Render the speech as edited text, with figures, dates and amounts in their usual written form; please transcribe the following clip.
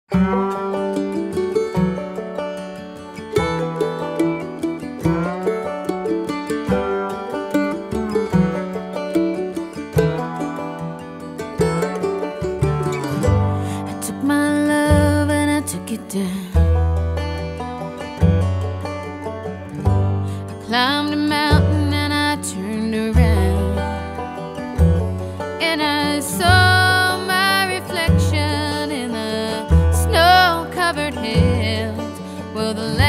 Took my love and I took it down. I climbed a mountain and I turned around, and I saw my reflection in the snow-covered hills. Well, the